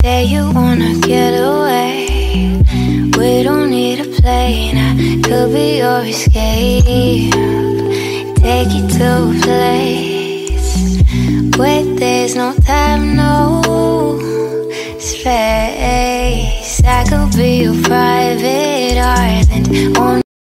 Say you wanna get away. We don't need a plane. I could be your escape. Take you to a place where there's no time, no space. I could be your private island.